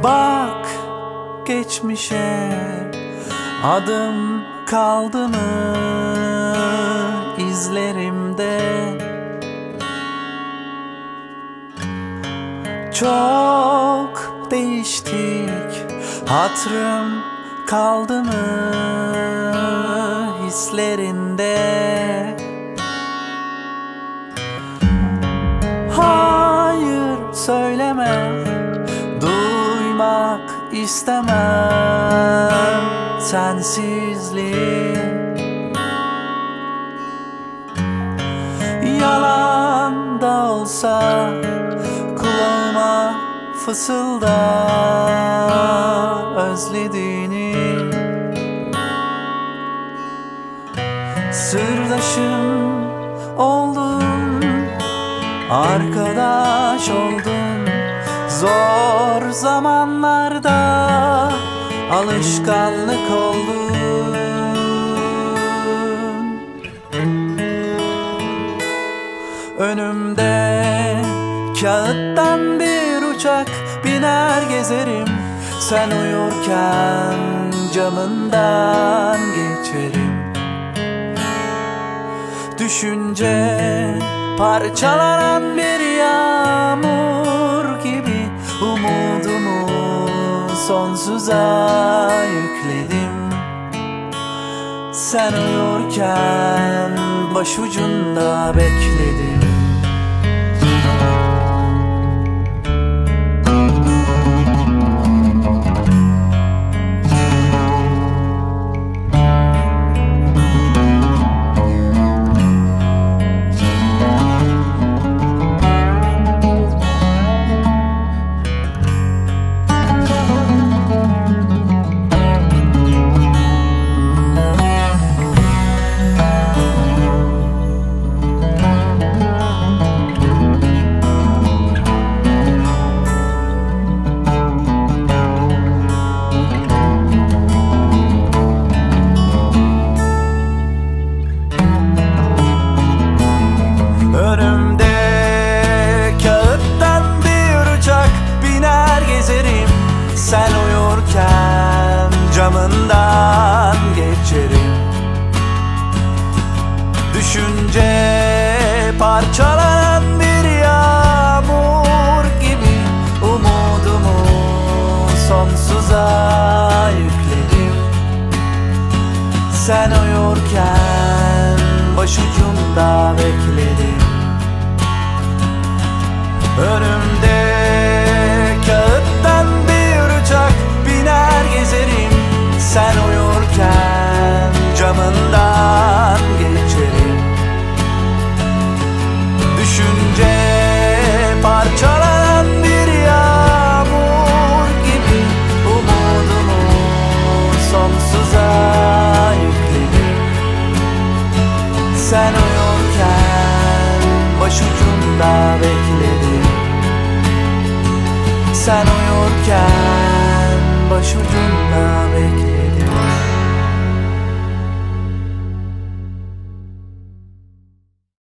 Bak geçmişe adım kaldı mı izlerimde? Çok değiştik, hatırım kaldı mı hislerinde? Hayır söyleme, duymak istemem sensizliği. Yalan da olsa kulağıma fısılda özlediğini. Sırdaşım oldun, arkadaş oldun, zor zamanlarda alışkanlık oldun. Önümde kağıttan bir uçak biner gezerim, sen uyurken camından geçerim. Düşünce parçalanan bir yağmur gibi umudumu sonsuza yükledim. Sen uyurken başucunda bekledim. Önümde kağıttan bir uçak biner gezerim, sen uyurken camından geçerim. Düşünce parçalanan bir yağmur gibi umudumu sonsuza yükledim. Sen uyurken başucumda bekledim. Önümde kağıttan bir uçak biner gezerim, sen uyurken camından geçerim. Düşünce parçalanan bir yağmur gibi umudumu sonsuza yükledim. Sen uyurken başucumda bekledim. Sen uyurken başucumda bekledim.